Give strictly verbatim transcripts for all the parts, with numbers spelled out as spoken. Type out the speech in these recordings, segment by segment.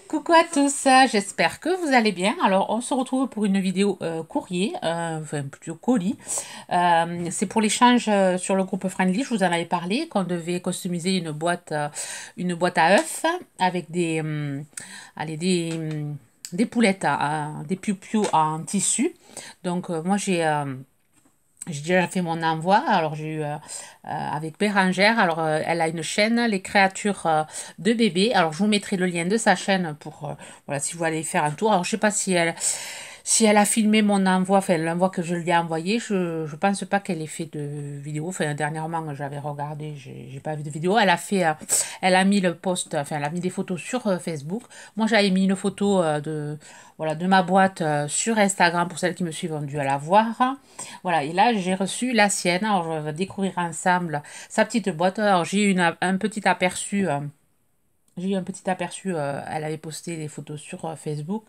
Coucou à tous, euh, j'espère que vous allez bien. Alors, on se retrouve pour une vidéo euh, courrier, euh, enfin plutôt colis. Euh, c'est pour l'échange euh, sur le groupe Friendly. Je vous en avais parlé qu'on devait customiser une boîte, euh, une boîte à œufs avec des, hum, allez, des, hum, des poulettes, à- à- des piou-piou en tissu. Donc, euh, moi, j'ai euh, j'ai déjà fait mon envoi. Alors, j'ai eu euh, euh, avec Bérangère. Alors, euh, elle a une chaîne, Les Créatures euh, de bébés. Alors, je vous mettrai le lien de sa chaîne pour, euh, voilà, si vous allez faire un tour. Alors, je sais pas si elle, si elle a filmé mon envoi, enfin, l'envoi que je lui ai envoyé. Je, je pense pas qu'elle ait fait de vidéo. Enfin, dernièrement, j'avais regardé, j'ai j'ai pas vu de vidéo. Elle a fait, euh, elle a mis le post, enfin, elle a mis des photos sur euh, Facebook. Moi, j'avais mis une photo euh, de, voilà, de ma boîte euh, sur Instagram pour celles qui me suivent ont dû la voir. Voilà, et là j'ai reçu la sienne. Alors on va découvrir ensemble sa petite boîte. Alors j'ai eu une- un petit aperçu. euh, j'ai eu un petit aperçu. euh, elle avait posté des photos sur euh, Facebook.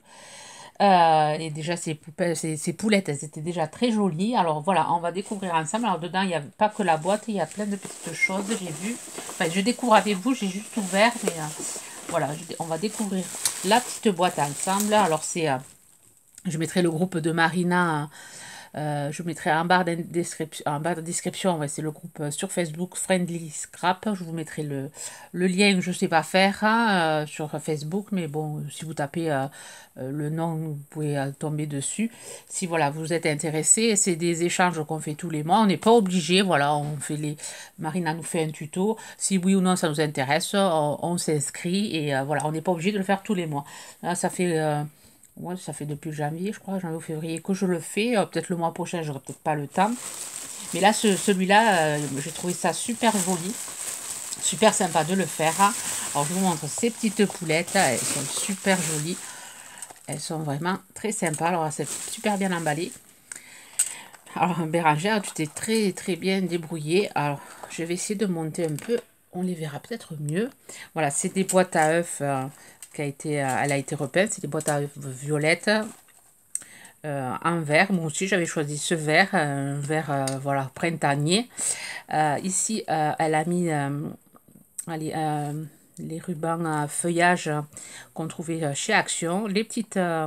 Euh, et déjà ces poupées, ces, ces poulettes, elles étaient déjà très jolies. Alors voilà, on va découvrir ensemble. Alors dedans, il n'y a pas que la boîte, il y a plein de petites choses. J'ai vu. Enfin, je découvre avec vous. J'ai juste ouvert, mais euh, voilà, je- on va découvrir la petite boîte ensemble. Alors c'est, euh, je mettrai le groupe de Marina. Euh, je vous mettrai en barre de description, en barre de description, ouais, c'est le groupe euh, sur Facebook Friendly Scrap. Je vous mettrai le, le lien, je ne sais pas faire hein, euh, sur Facebook, mais bon, si vous tapez euh, euh, le nom, vous pouvez euh, tomber dessus. Si voilà, vous êtes intéressé, c'est des échanges qu'on fait tous les mois. On n'est pas obligé, voilà, on fait les. Marina nous fait un tuto. Si oui ou non ça nous intéresse, on, on s'inscrit et euh, voilà, on n'est pas obligé de le faire tous les mois. Là, ça fait. euh, Ouais, ça fait depuis janvier, je crois, janvier ou février que je le fais. Euh, peut-être le mois prochain, j'aurai peut-être pas le temps. Mais là, ce, celui-là, euh, j'ai trouvé ça super joli, super sympa de le faire. Alors, je vous montre ces petites poulettes. Elles sont super jolies. Elles sont vraiment très sympas. Alors, c'est super bien emballé. Alors, Bérangère, tu t'es très très bien débrouillée. Alors, je vais essayer de monter un peu. On les verra peut-être mieux. Voilà, c'est des boîtes à œufs euh, qui a été, euh, elle a été repeinte. C'est des boîtes à œufs violettes. Euh, en vert. Moi aussi, j'avais choisi ce vert, un vert euh, voilà, printanier. Euh, ici, euh, elle a mis euh, allez, euh, les rubans à feuillage qu'on trouvait chez Action, les petites, euh,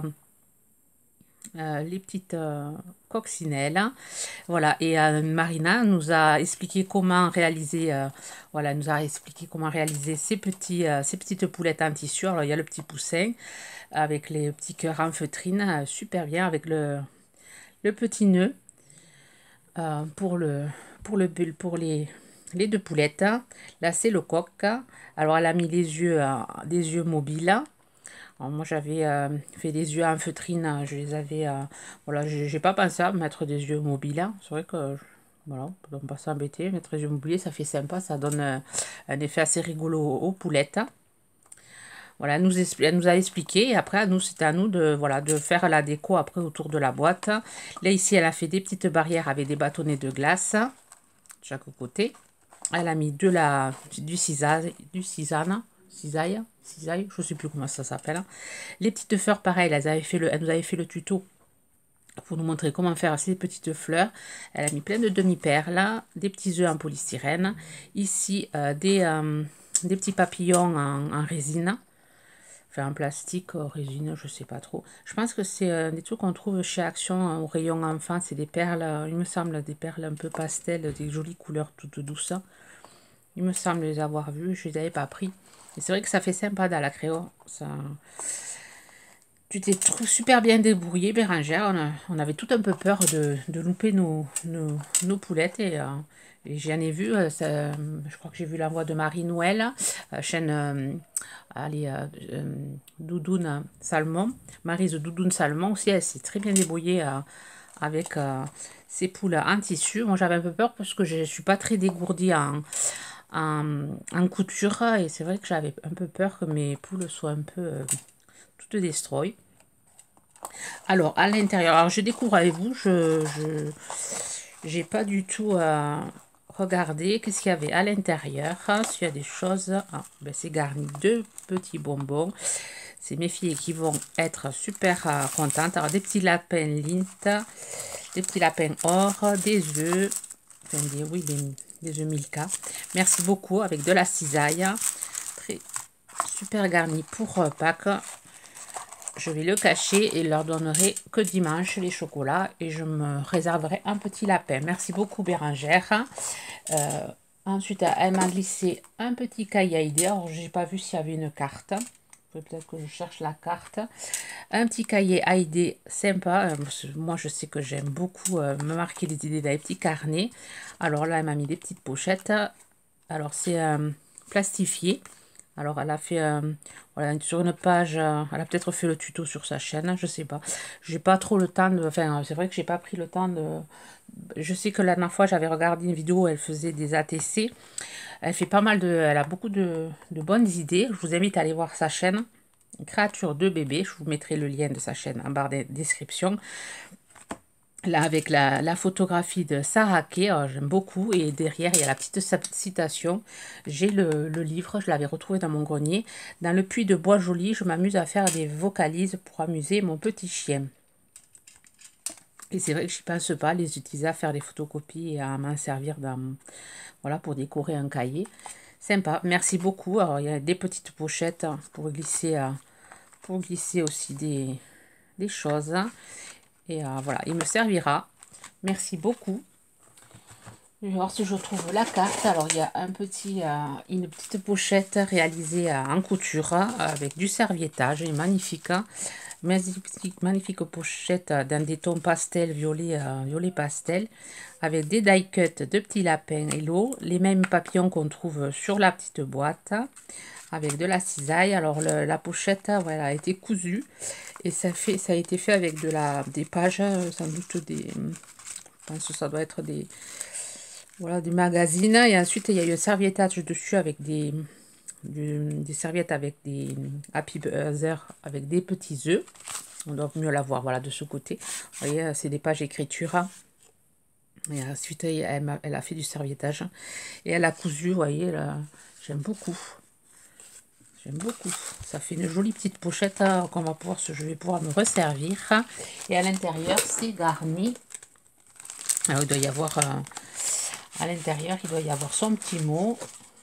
euh, les petites euh, coccinelles. Voilà, et euh, Marina nous a expliqué comment réaliser, euh, voilà, nous a expliqué comment réaliser ces, petits, euh, ces petites poulettes en tissu. Alors, il y a le petit poussin avec les petits cœurs en feutrine, euh, super bien, avec le, le petit nœud. Euh, pour le pour le bulle pour les les deux poulettes. Là c'est le coq. Alors elle a mis les yeux euh, des yeux mobiles. Alors, moi j'avais euh, fait des yeux en feutrine, je les avais euh, voilà, j'ai j'ai pas pensé à mettre des yeux mobiles. C'est vrai que voilà, on ne pas s'embêter, mettre des yeux mobiles, ça fait sympa, ça donne euh, un effet assez rigolo aux poulettes. Voilà, elle nous, elle nous a expliqué et après, nous, c'est à nous de, voilà, de faire la déco après autour de la boîte. Là, ici, elle a fait des petites barrières avec des bâtonnets de glace de chaque côté. Elle a mis de la, du cisaille, du cisane, cisaille, cisaille, je ne sais plus comment ça s'appelle. Les petites fleurs, pareil, elles avaient fait le, elle nous avait fait le tuto pour nous montrer comment faire ces petites fleurs. Elle a mis plein de demi-perles, des petits œufs en polystyrène. Ici, euh, des, euh, des petits papillons en, en résine. Enfin, en plastique, résine, je sais pas trop. Je pense que c'est euh, des trucs qu'on trouve chez Action euh, au rayon enfant. C'est des perles, euh, il me semble, des perles un peu pastel, des jolies couleurs toutes douces. Il me semble les avoir vues, je les avais pas pris. Et c'est vrai que ça fait sympa dans la créo. Ça... Tu t'es super bien débrouillée, Bérangère. On, a- on avait tout un peu peur de, de louper nos, nos, nos poulettes et, euh, et j'en ai vu. euh, ça- je crois que j'ai vu l'envoi de Marie-Noël, euh, chaîne euh, allez, euh, euh, Doudoune Salmon. Maryse Doudoune Salmon aussi, elle s'est très bien débrouillée euh, avec euh, ses poules en tissu. Moi, j'avais un peu peur parce que je ne suis pas très dégourdie en, en, en couture et c'est vrai que j'avais un peu peur que mes poules soient un peu euh, toutes destroy. Alors, à l'intérieur, alors je découvre avec vous, je j'ai pas du tout euh, regardé qu'est-ce qu'il y avait à l'intérieur. S'il y a des choses, ah, ben c'est garni de petits bonbons. C'est mes filles qui vont être super euh, contentes. Alors, des petits lapins Lint, des petits lapins or, des œufs, enfin, des, oui, des, des œufs Milka. Merci beaucoup avec de la cisaille. Très super garni pour euh, Pâques. je vais le cacher et leur donnerai que dimanche les chocolats et je me réserverai un petit lapin. Merci beaucoup Bérangère. Euh, ensuite, elle m'a glissé un petit cahier à idées. Alors, j'ai pas vu s'il y avait une carte. Peut-être que je cherche la carte. Un petit cahier à idées sympa. Euh, Moi, je sais que j'aime beaucoup euh, me marquer les idées dans les petits carnets. Alors là, elle m'a mis des petites pochettes. Alors, c'est euh, plastifié. Alors, elle a fait, euh, voilà, sur une page, euh, elle a peut-être fait le tuto sur sa chaîne, je sais pas. J'ai pas trop le temps de, enfin, c'est vrai que j'ai pas pris le temps de, je sais que la dernière fois, j'avais regardé une vidéo où elle faisait des A T C. Elle fait pas mal de, elle a beaucoup de, de bonnes idées. Je vous invite à aller voir sa chaîne, Créature de bébé. Je vous mettrai le lien de sa chaîne en barre de description. Là, avec la, la photographie de Sarah Kay, j'aime beaucoup. Et derrière, il y a la petite citation. J'ai le, le livre, je l'avais retrouvé dans mon grenier. Dans le puits de bois joli, je m'amuse à faire des vocalises pour amuser mon petit chien. Et c'est vrai que je ne pense pas les utiliser à faire des photocopies et à m'en servir dans, voilà, pour décorer un cahier. Sympa, merci beaucoup. Alors, il y a des petites pochettes pour glisser, pour glisser aussi des, des choses. Et euh, voilà, il me servira. Merci beaucoup. Je vais voir si je trouve la carte. Alors, il y a un petit, euh, une petite pochette réalisée euh, en couture euh, avec du serviettage. Magnifique. Hein. Magnifique, magnifique pochette euh, dans des tons pastel, violet, euh, violet pastel. Avec des die cuts de petits lapins Hello. Les mêmes papillons qu'on trouve sur la petite boîte. Avec de la cisaille. Alors, le, la pochette voilà, a été cousue. Et ça, fait, ça a été fait avec de la, des pages, sans doute des... Je pense que ça doit être des... Voilà, des magazines. Et ensuite, il y a eu un serviettage dessus avec des... Du, des serviettes avec des Happy Buzzer, avec des petits œufs. On doit mieux la voir, voilà, de ce côté. Vous voyez, c'est des pages écriture. Et ensuite, elle a, elle a fait du serviettage. Et elle a cousu, vous voyez, j'aime beaucoup. J'aime beaucoup. Ça fait une jolie petite pochette hein, qu'on va pouvoir, je vais pouvoir me resservir. Et à l'intérieur, c'est garni. Alors, il doit y avoir, euh, à l'intérieur, il doit y avoir son petit mot.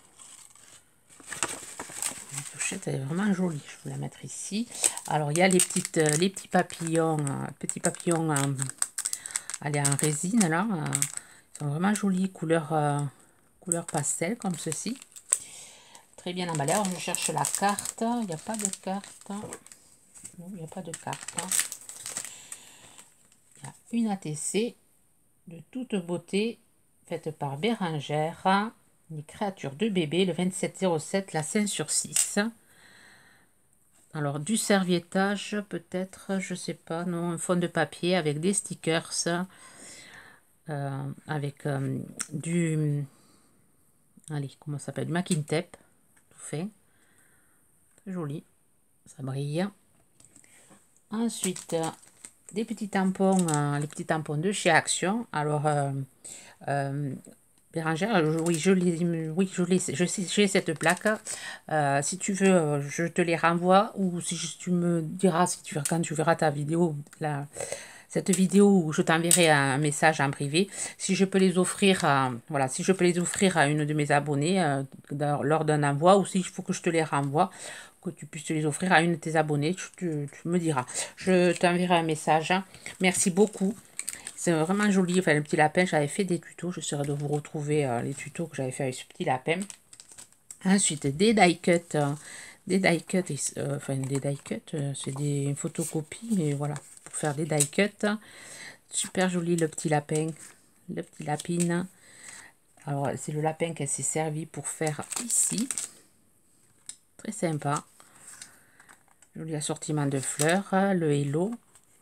La pochette, elle est vraiment jolie. Je vais la mettre ici. Alors, il y a les, petites, les petits papillons, euh, petits papillons euh, allez, en résine, là. Euh, ils sont vraiment jolis, couleur, euh, couleur pastel, comme ceci. Très bien emballé. Alors, je cherche la carte. Il n'y a pas de carte. Non, il n'y a pas de carte. Il y a une A T C de toute beauté faite par Bérangère. Les créatures de bébé, le vingt-sept zéro sept, la cinq sur six. Alors, du serviettage, peut-être, je sais pas, non, un fond de papier avec des stickers, euh, avec euh, du, allez, comment ça s'appelle, du masking tape, tout fait. Très joli, ça brille. Ensuite, des petits tampons, euh, les petits tampons de chez Action. Alors, euh, euh, Bérangère, oui, je les, oui, je les, je sais, j'ai cette plaque. Euh, si tu veux, je te les renvoie ou si tu me diras, si tu, quand tu verras ta vidéo, la, cette vidéo où je t'enverrai un message en privé, si je peux les offrir, à, voilà, si je peux les offrir à une de mes abonnés euh, lors d'un envoi ou s'il faut que je te les renvoie, que tu puisses les offrir à une de tes abonnés, tu, tu, tu me diras. Je t'enverrai un message. Merci beaucoup. C'est vraiment joli. Enfin, le petit lapin, j'avais fait des tutos. Je serai de vous retrouver euh, les tutos que j'avais fait avec ce petit lapin. Ensuite, des die cuts. Euh, des die cuts. Euh, enfin, des die cuts, euh, c'est des photocopies. Mais voilà, pour faire des die cuts. Super joli le petit lapin. Le petit lapine. Alors, c'est le lapin qu'elle s'est servi pour faire ici. Très sympa. Joli assortiment de fleurs. Le hello.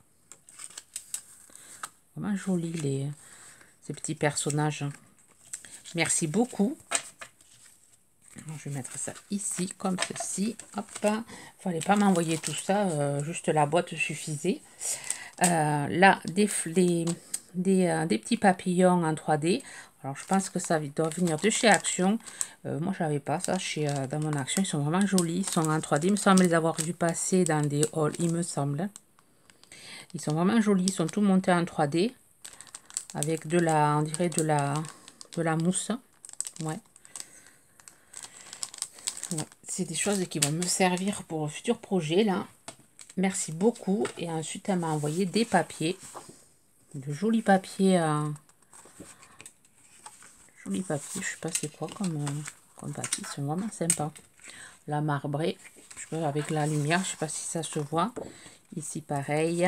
Vraiment joli les, ces petits personnages. Merci beaucoup. Alors, je vais mettre ça ici comme ceci. Hop. Il fallait pas m'envoyer tout ça. Euh, juste la boîte suffisait. Euh, là, des, des, des, euh, des petits papillons en trois D. Alors, je pense que ça doit venir de chez Action. Euh, moi, je n'avais pas ça chez, euh, dans mon Action. Ils sont vraiment jolis. Ils sont en trois D. Il me semble les avoir vu passer dans des hauls. Il me semble. Ils sont vraiment jolis. Ils sont tous montés en trois D. Avec de la, on dirait de la, de la mousse. Ouais. Ouais. C'est des choses qui vont me servir pour un futur projet, là. Merci beaucoup. Et ensuite, elle m'a envoyé des papiers. De jolis papiers. Euh, jolis papiers. Je sais pas c'est quoi comme, euh, comme papier. Ils sont vraiment sympas. La marbrée. Je peux, avec la lumière, je sais pas si ça se voit. Ici, pareil.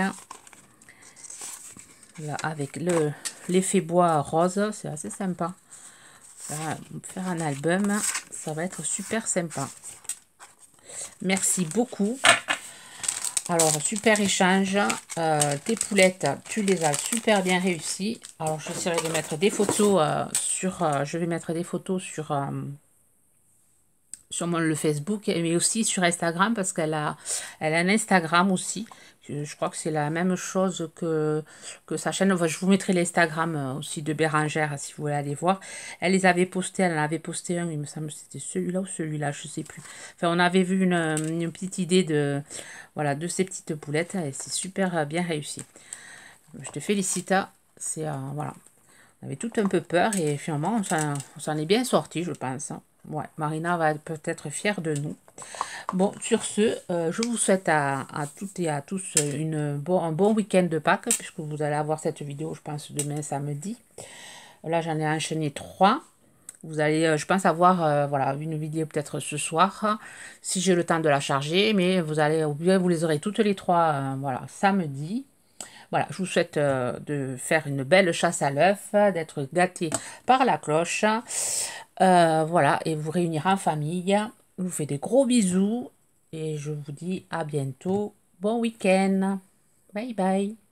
Là, avec le l'effet bois rose. C'est assez sympa. Là, faire un album. Ça va être super sympa. Merci beaucoup. Alors, super échange. Euh, tes poulettes, tu les as super bien réussies. Alors, j'essaierai de mettre des photos euh, sur... Euh, je vais mettre des photos sur... Euh, sur mon, le Facebook, mais aussi sur Instagram, parce qu'elle a, elle a un Instagram aussi. Je, je crois que c'est la même chose que, que sa chaîne. Enfin, je vous mettrai l'Instagram aussi de Bérangère, si vous voulez aller voir. Elle les avait postés, elle en avait posté un, il me semble que c'était celui-là ou celui-là, je sais plus. Enfin, on avait vu une, une petite idée de, voilà, de ces petites poulettes, et c'est super bien réussi. Je te félicite, c'est, euh, voilà. On avait tout un peu peur, et finalement, on s'en est bien sorti, je pense. Ouais, Marina va peut-être fière de nous. Bon, sur ce, euh, je vous souhaite à, à toutes et à tous une, bon, un bon week-end de Pâques, puisque vous allez avoir cette vidéo, je pense, demain samedi. Là, j'en ai enchaîné trois. Vous allez, euh, je pense, avoir euh, voilà, une vidéo peut-être ce soir, si j'ai le temps de la charger, mais vous allez, vous les aurez toutes les trois, euh, voilà, samedi. Voilà, je vous souhaite euh, de faire une belle chasse à l'œuf, d'être gâté par la cloche. Euh, voilà, et vous réunir en famille. Je vous fais des gros bisous et je vous dis à bientôt. Bon week-end. Bye bye.